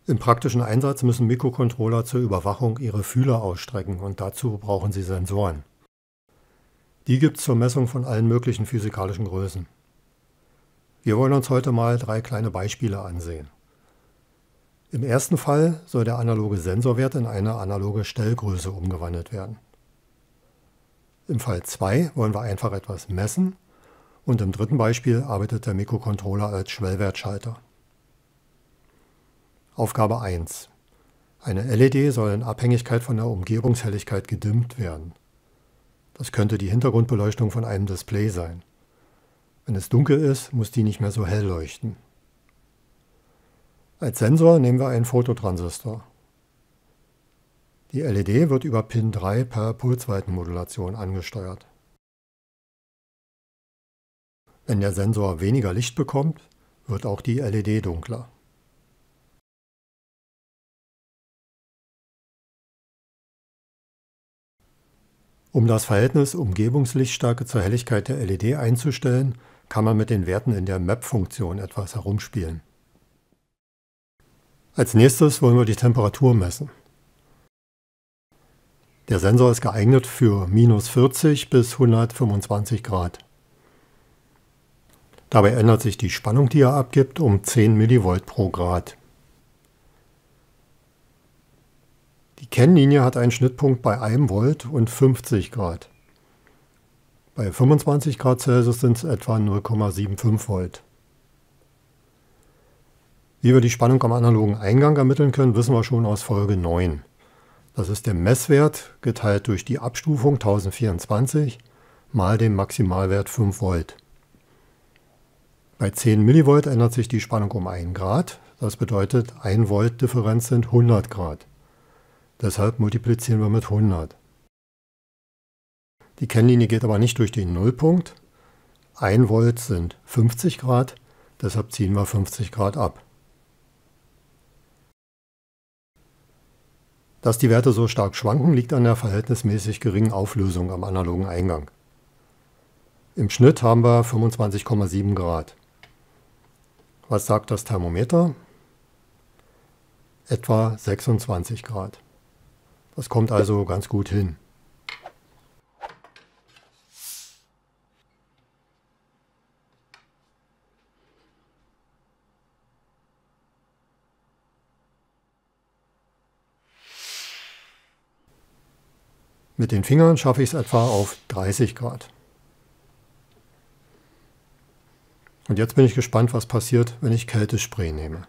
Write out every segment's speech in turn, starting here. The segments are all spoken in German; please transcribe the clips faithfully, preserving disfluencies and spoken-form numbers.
Im praktischen Einsatz müssen Mikrocontroller zur Überwachung ihre Fühler ausstrecken und dazu brauchen sie Sensoren. Die gibt es zur Messung von allen möglichen physikalischen Größen. Wir wollen uns heute mal drei kleine Beispiele ansehen. Im ersten Fall soll der analoge Sensorwert in eine analoge Stellgröße umgewandelt werden. Im Fall zwei wollen wir einfach etwas messen und im dritten Beispiel arbeitet der Mikrocontroller als Schwellwertschalter. Aufgabe eins. Eine L E D soll in Abhängigkeit von der Umgebungshelligkeit gedimmt werden. Das könnte die Hintergrundbeleuchtung von einem Display sein. Wenn es dunkel ist, muss die nicht mehr so hell leuchten. Als Sensor nehmen wir einen Phototransistor. Die L E D wird über Pin drei per Pulsweitenmodulation angesteuert. Wenn der Sensor weniger Licht bekommt, wird auch die L E D dunkler. Um das Verhältnis Umgebungslichtstärke zur Helligkeit der L E D einzustellen, kann man mit den Werten in der Map-Funktion etwas herumspielen. Als nächstes wollen wir die Temperatur messen. Der Sensor ist geeignet für minus vierzig bis hundertfünfundzwanzig Grad. Dabei ändert sich die Spannung, die er abgibt, um zehn Millivolt pro Grad. Die Kennlinie hat einen Schnittpunkt bei einem Volt und fünfzig Grad. Bei fünfundzwanzig Grad Celsius sind es etwa null Komma fünfundsiebzig Volt. Wie wir die Spannung am analogen Eingang ermitteln können, wissen wir schon aus Folge neun. Das ist der Messwert geteilt durch die Abstufung tausendvierundzwanzig mal den Maximalwert fünf Volt. Bei zehn Millivolt ändert sich die Spannung um ein Grad. Das bedeutet, ein Volt Differenz sind hundert Grad. Deshalb multiplizieren wir mit hundert. Die Kennlinie geht aber nicht durch den Nullpunkt. ein Volt sind fünfzig Grad, deshalb ziehen wir fünfzig Grad ab. Dass die Werte so stark schwanken, liegt an der verhältnismäßig geringen Auflösung am analogen Eingang. Im Schnitt haben wir fünfundzwanzig Komma sieben Grad. Was sagt das Thermometer? Etwa sechsundzwanzig Grad. Das kommt also ganz gut hin. Mit den Fingern schaffe ich es etwa auf dreißig Grad. Und jetzt bin ich gespannt, was passiert, wenn ich Kältespray nehme.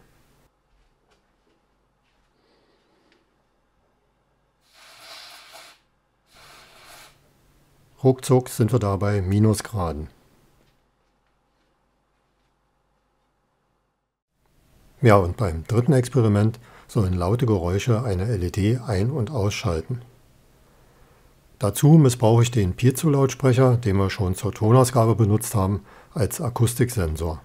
Ruckzuck sind wir da bei Minusgraden. Ja, und beim dritten Experiment sollen laute Geräusche eine L E D ein- und ausschalten. Dazu missbrauche ich den Piezo-Lautsprecher, den wir schon zur Tonausgabe benutzt haben, als Akustiksensor.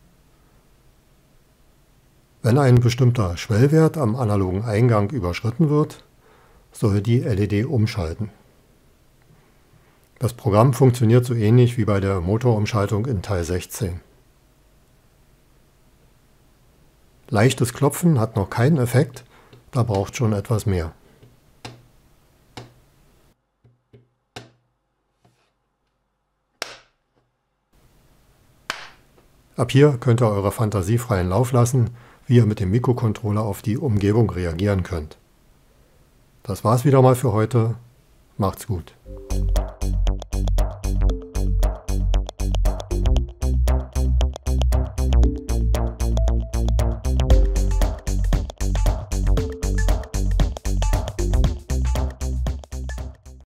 Wenn ein bestimmter Schwellwert am analogen Eingang überschritten wird, soll die L E D umschalten. Das Programm funktioniert so ähnlich wie bei der Motorumschaltung in Teil sechzehn. Leichtes Klopfen hat noch keinen Effekt, da braucht schon etwas mehr. Ab hier könnt ihr eurer Fantasie freien Lauf lassen, wie ihr mit dem Mikrocontroller auf die Umgebung reagieren könnt. Das war's wieder mal für heute. Macht's gut.